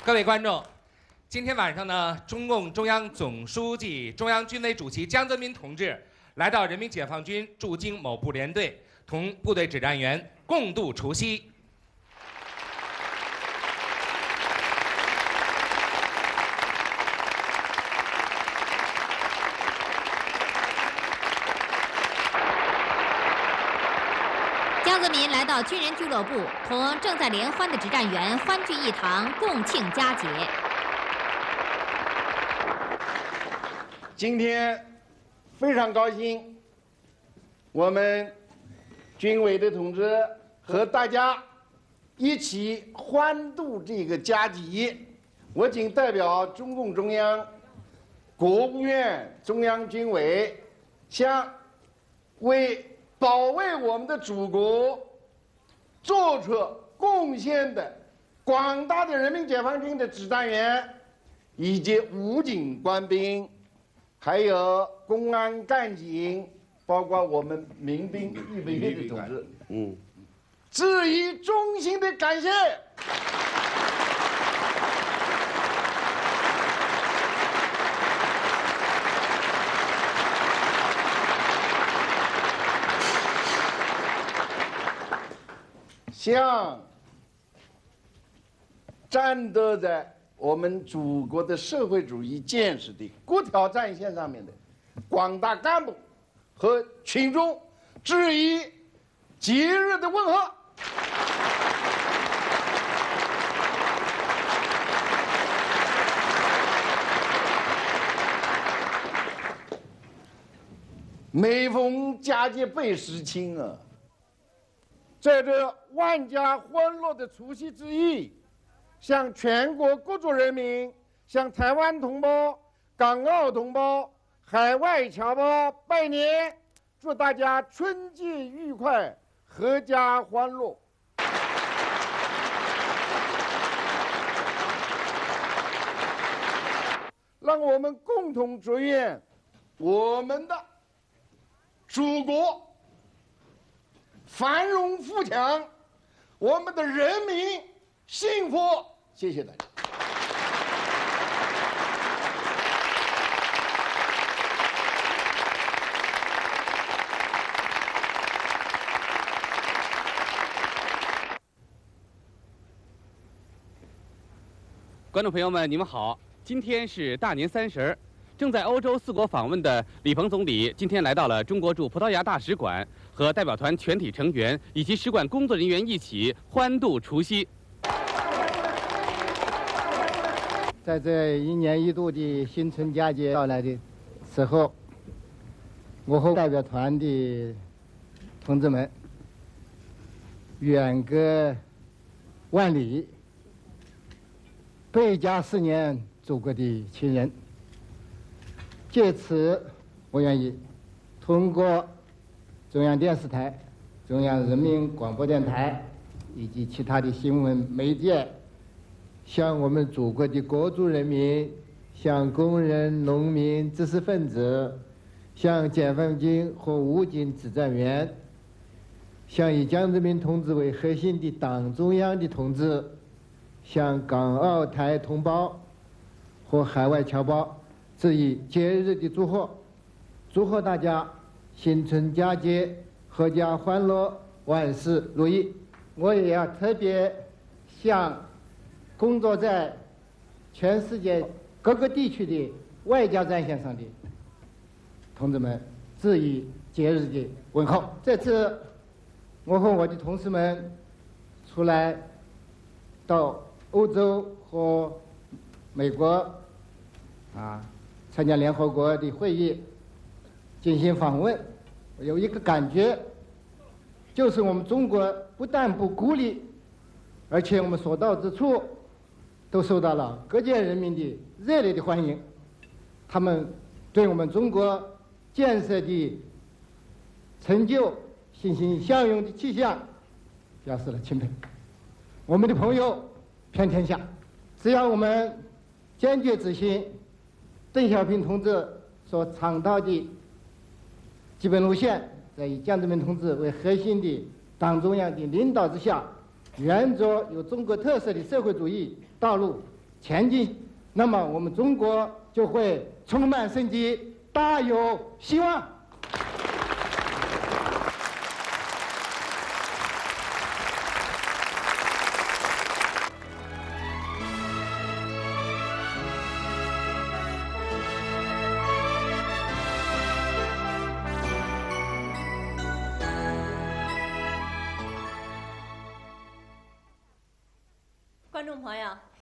各位观众，今天晚上呢，中共中央总书记、中央军委主席江泽民同志来到人民解放军驻京某部联队，同部队指战员共度除夕。 江泽民来到军人俱乐部，同正在联欢的指战员欢聚一堂，共庆佳节。 今天非常高兴，我们军委的同志和大家一起欢度这个佳节。我谨代表中共中央、国务院、中央军委，向为保卫我们的祖国做出贡献的广大的人民解放军的指战员，以及武警官兵，还有公安干警，包括我们民兵预备役的同志，致以衷心的感谢。向战斗在我们祖国的社会主义建设的各条战线上面的广大干部和群众致以节日的问候。每逢佳节倍思亲啊！在这万家欢乐的除夕之夜，向全国各族人民、向台湾同胞、港澳同胞、海外侨胞拜年，祝大家春节愉快，阖家欢乐。让我们共同祝愿我们的祖国繁荣富强，我们的人民幸福。谢谢大家。 观众朋友们，你们好！今天是大年30，正在欧洲4国访问的李鹏总理今天来到了中国驻葡萄牙大使馆，和代表团全体成员以及使馆工作人员一起欢度除夕。 在这一年一度的新春佳节到来的时候，我和代表团的同志们远隔万里，倍加思念祖国的亲人。借此，我愿意通过中央电视台、中央人民广播电台以及其他的新闻媒介，向我们祖国的各族人民、向工人、农民、知识分子、向解放军和武警指战员、向以江泽民同志为核心的党中央的同志、向港澳台同胞和海外侨胞致以节日的祝贺，祝贺大家新春佳节阖家欢乐，万事如意。我也要特别向工作在全世界各个地区的外交战线上的同志们致以节日的问候。这次我和我的同事们出来到欧洲和美国参加联合国的会议进行访问，我有一个感觉，就是我们中国不但不孤立，而且我们所到之处都受到了各界人民的热烈的欢迎，他们对我们中国建设的成就欣欣向荣的气象表示了钦佩。我们的朋友遍天下，只要我们坚决执行邓小平同志所倡导的基本路线，在以江泽民同志为核心的党中央的领导之下，沿着有中国特色的社会主义道路前进，那么我们中国就会充满生机，大有希望。 观众朋友，